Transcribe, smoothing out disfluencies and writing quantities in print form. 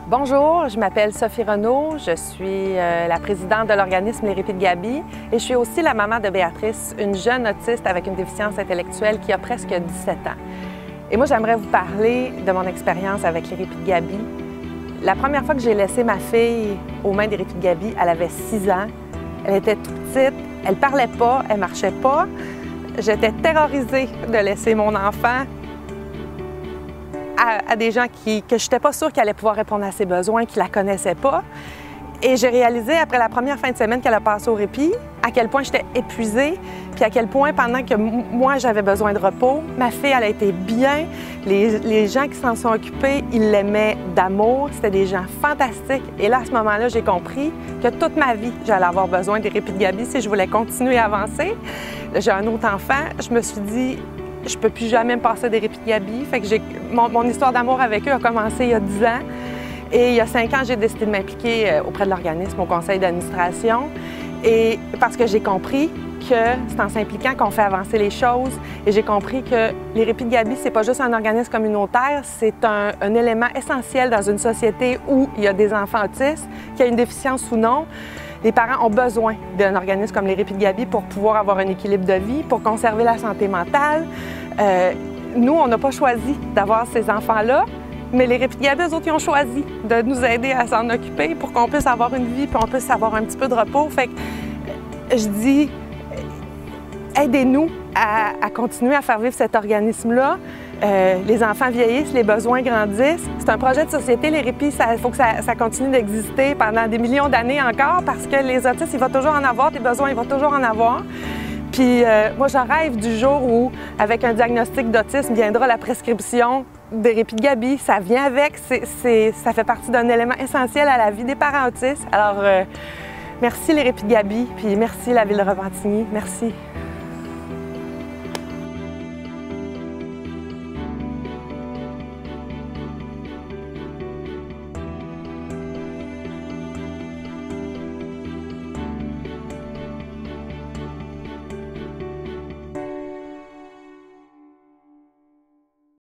Bonjour, je m'appelle Sophie Renaud, je suis la présidente de l'organisme Les Répits de Gaby et je suis aussi la maman de Béatrice, une jeune autiste avec une déficience intellectuelle qui a presque 17 ans. Et moi, j'aimerais vous parler de mon expérience avec Les Répits de Gaby. La première fois que j'ai laissé ma fille aux mains des Répits de Gaby, elle avait 6 ans. Elle était toute petite, elle parlait pas, elle marchait pas. J'étais terrorisée de laisser mon enfant à des gens que je n'étais pas sûre qu'elle allait pouvoir répondre à ses besoins, qui ne la connaissaient pas. Et j'ai réalisé, après la première fin de semaine qu'elle a passé au répit, à quel point j'étais épuisée, puis à quel point, pendant que moi, j'avais besoin de repos, ma fille, elle a été bien. Les gens qui s'en sont occupés, ils l'aimaient d'amour. C'était des gens fantastiques. Et là, à ce moment-là, j'ai compris que toute ma vie, j'allais avoir besoin des Répits de Gaby si je voulais continuer à avancer. J'ai un autre enfant. Je me suis dit, je ne peux plus jamais me passer des Répits de Gaby. Fait que mon histoire d'amour avec eux a commencé il y a 10 ans. Et il y a 5 ans, j'ai décidé de m'impliquer auprès de l'organisme, au conseil d'administration. Et parce que j'ai compris que c'est en s'impliquant qu'on fait avancer les choses. Et j'ai compris que les Répits de Gaby, c'est pas juste un organisme communautaire, c'est un élément essentiel dans une société où il y a des enfants autistes, qu'il y a une déficience ou non. Les parents ont besoin d'un organisme comme les Répits de Gaby pour pouvoir avoir un équilibre de vie, pour conserver la santé mentale. Nous, on n'a pas choisi d'avoir ces enfants-là, mais les Répits de Gaby, eux autres, ils ont choisi de nous aider à s'en occuper pour qu'on puisse avoir une vie puis on puisse avoir un petit peu de repos. Fait que je dis, aidez-nous à continuer à faire vivre cet organisme-là. Les enfants vieillissent, les besoins grandissent. C'est un projet de société, les répits, il faut que ça continue d'exister pendant des millions d'années encore parce que les autistes, il va toujours en avoir, des besoins, il va toujours en avoir. Puis moi, je rêve du jour où, avec un diagnostic d'autisme, viendra la prescription des Répits de Gaby. Ça vient avec, ça fait partie d'un élément essentiel à la vie des parents autistes. Alors, merci les Répits de Gaby, puis merci la Ville de Repentigny. Merci.